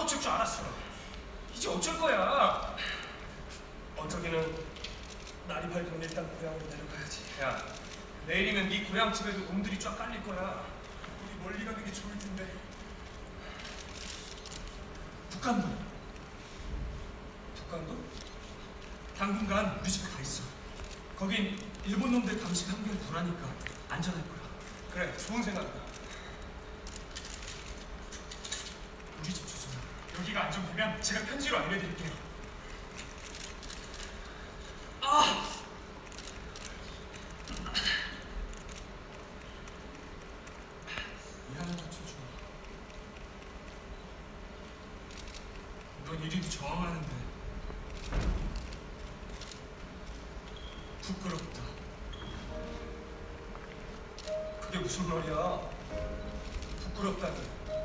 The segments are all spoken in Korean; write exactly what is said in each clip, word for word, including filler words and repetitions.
고칠 줄 알았어. 이제 어쩔 거야? 어쩌기는 날이 밝으면 일단 고향으로 내려가야지. 야, 내일이면 네 고향 집에도 놈들이 쫙 깔릴 거야. 우리 멀리 가는 게 좋을 텐데. 북한도. 북한도? 당분간 우리 집에 가 있어. 거긴 일본 놈들 감시 한결 덜하니까 안전할 거야. 그래, 좋은 생각이다. 우리 집 주소는 여기가 안정되면 제가 편지로 알려드릴게요. 아! 미안하다, 최준아. 넌 이리도 저항하는데 부끄럽다. 그게 무슨 말이야? 부끄럽다니.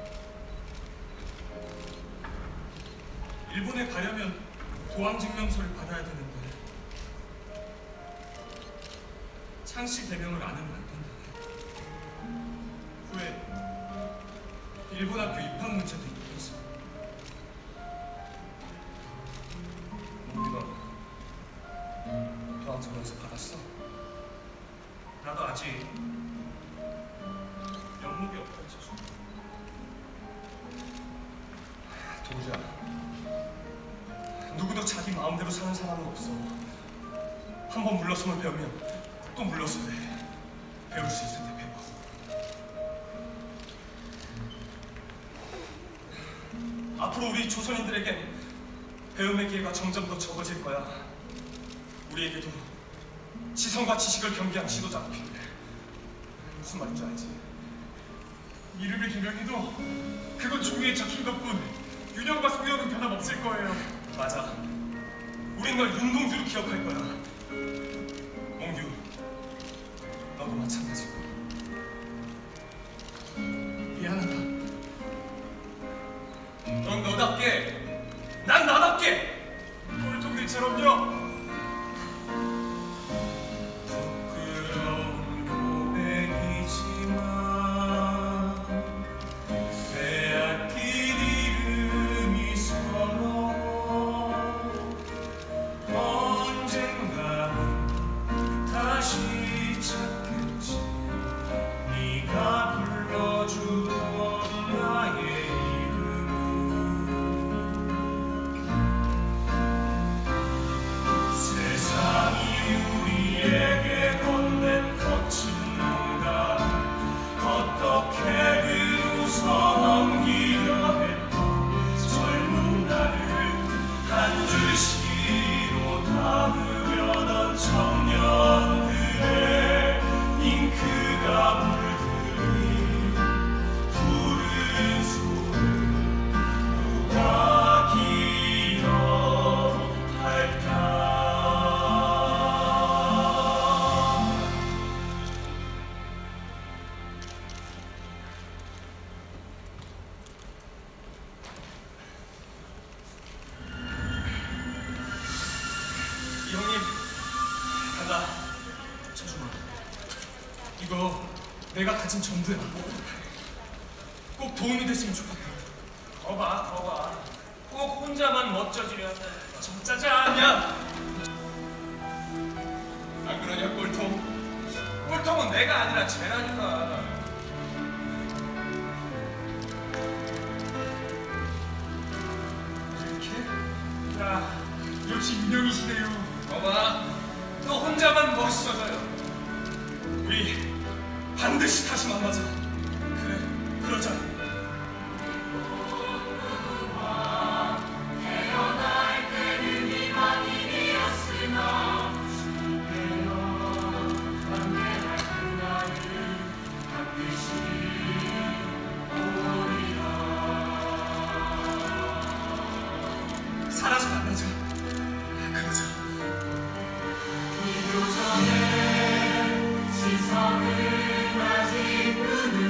일본에 가려면 도항증명서를 받아야 되는데 창씨 배명을 안 하면 안 된다네. 후에 일본 학교 입학 문제도 있어서. 우리가 도항증명서 받았어? 나도 아직 영목이 없다, 지수. 도우자, 누구도 자기 마음대로 사는 사람은 없어. 한 번 물러서면 배우면 또 물러서야 해. 배울 수 있을 때 배워. 앞으로 우리 조선인들에겐 배움의 기회가 점점 더 적어질 거야. 우리에게도 지성과 지식을 경계한 지도자가 필요해. 무슨 말인지 알지? 이름의 개명이도 그건 종이에 적힌 것뿐 윤영과 송영은 변함없을 거예요. 맞아. 우린 널 윤동주로 기억할 거야. 몽규, 너도 마찬가지고. 미안하다. 넌 너답게, 난 나답게. 꼴통들처럼요. 이거 내가 가진 전부야. 꼭 도움이 됐으면 좋겠다. 더 봐, 더 봐. 꼭 혼자만 멋져지려 한다. 정짜자. 야! 안 그러냐, 꼴통? 꼴통은 내가 아니라 쟤라니까. 이렇게? 야, 역시 인형이시네요. 봐봐, 너 혼자만 멋있어져요. 우리 반드시 다시 만나자. 그래, 그러자. 태어날 때는 이만 일이었으나 만개할 그날을 반드시 오리라. 살아서 만나자. 그러자. 이 교정의 지성을 아직 눈을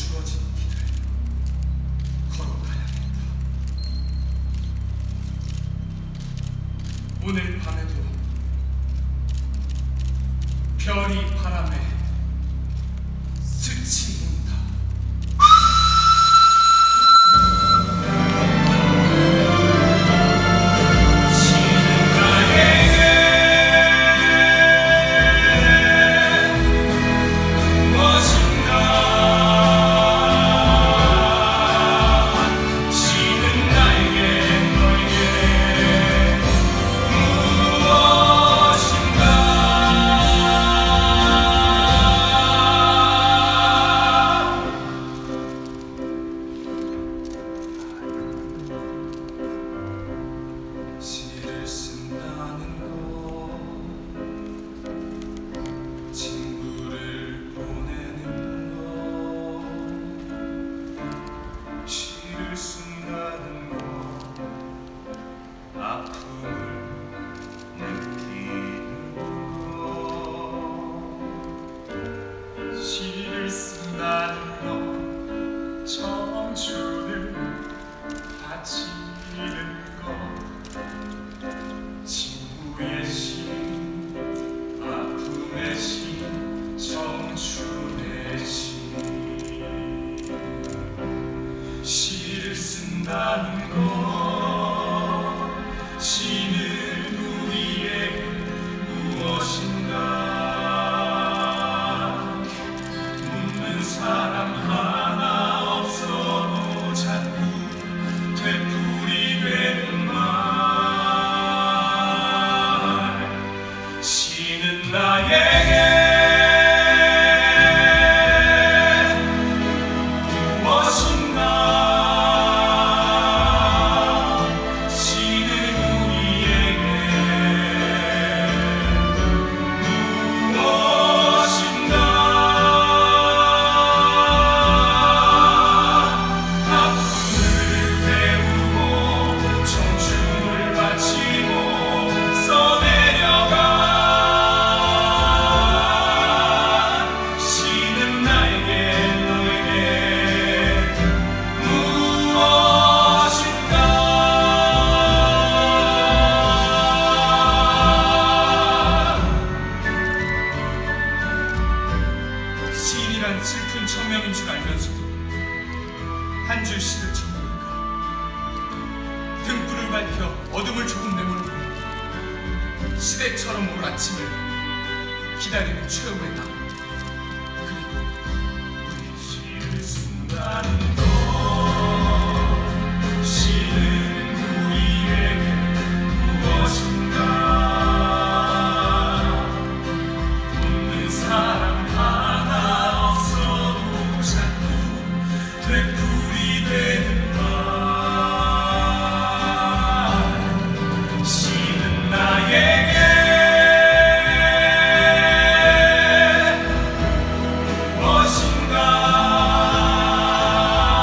주어진 길을 걸어가야겠다. 오늘 밤에도 별이 바람에 스치는다. 시를 쓴다는 것, 친구를 보내는 것, 시를 쓴다는 것, 아픔을 느끼는 것, 시를 쓴다는 것, 청춘을 바치는 것, 친구의 신, 아픔의 신, 청춘의 신. 시를 쓴다는 것, 시는 우리에게 무엇인가 묻는 사람 하나 없어도 자꾸 되풀이 되는 말. 시는 나에게 무엇인가, 시는 우리에게 무엇인가. 아픔을 배우고 청춘을 바치고 써내려가. 시는 나에게 너에게 무엇인가. 시인이란 슬픈 천명인 줄 알면서도 한 줄 시를 적는가. 등불을 밝혀 어둠을 조금 내몰고 시대처럼 올 아침을 기다리는 최후의 나. 그리고 우리의 시를 쓴다는 것, 시는 우리에게 무엇인가 묻는 사람 하나 없어도 자꾸 되풀이 되는 말. 시는 나에게 무엇인가.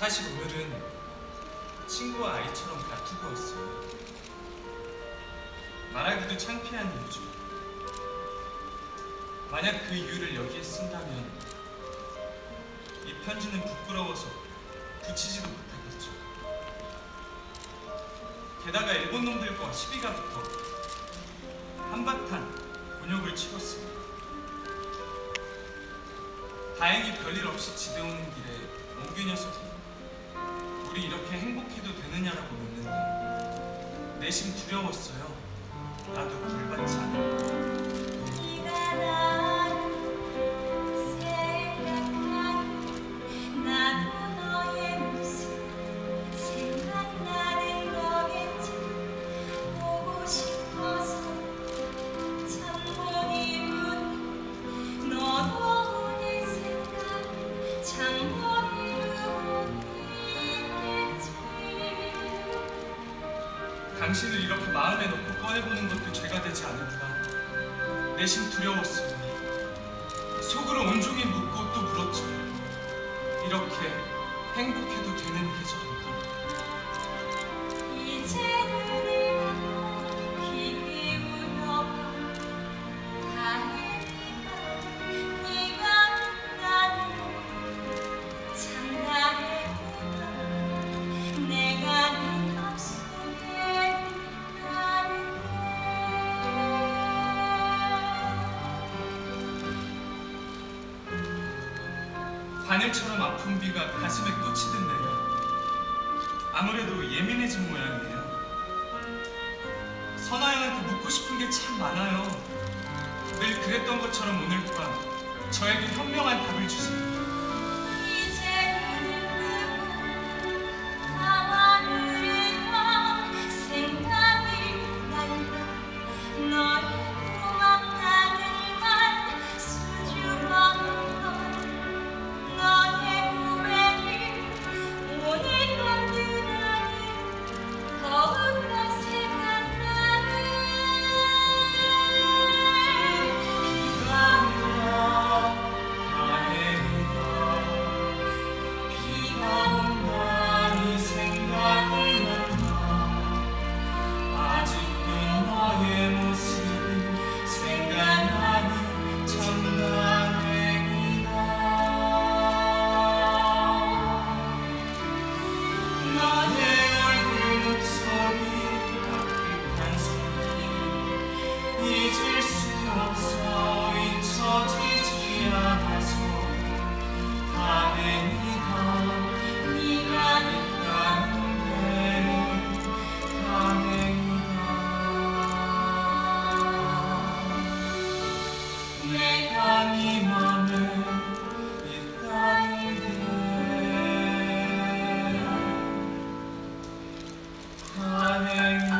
사실 오늘은 친구와 아이처럼 다투고였어요. 말하기도 창피한 이유죠. 만약 그 이유를 여기에 쓴다면 이 편지는 부끄러워서 붙이지도 못하겠죠. 게다가 일본 놈들과 시비가 붙어 한바탕 곤욕을 치렀습니다. 다행히 별일 없이 집에 오는 길에 몽규 녀석이 우리 이렇게 행복해도 되느냐라고 묻는데 내심 두려웠어요. 나도 불받지 않을까. 당신을 이렇게 마음에 놓고 꺼내보는 것도 죄가 되지 않을까. 내심 두려웠으니 속으로 온종일 묻고 또 물었죠. 이렇게 행복해도 되는 계절인가. 이제 눈을 감고 귀 기울여봐. 다행이다 네가 있다는 장난해보다 내가 네 맘속에 바늘처럼 아픈 비가 가슴에 꽂히듯 내려 아무래도 예민해진 모양이에요. 선아영한테 묻고 싶은 게 참 많아요. 늘 그랬던 것처럼 오늘 밤 저에게 현명한 답을 주세요. 이제 눈을 뜨고 밤하늘을 봐. 생각이 난다. 너의 고맙다는 말 수줍어한 걸. 너의 후회를 오늘 밤들 아닌 더욱더 생각나는 비가 온다. 비가 온다. 네 생각이 난다. 아직도 너의 모습 생각나는 참 다행이다. 너의 얼굴 목소리 따뜻한 손길 잊을 수 없어 잊혀지지 않아서 다행이다. 네가 있다는 게 다행이다. 내가 네 맘에 있다는 게 다행이다.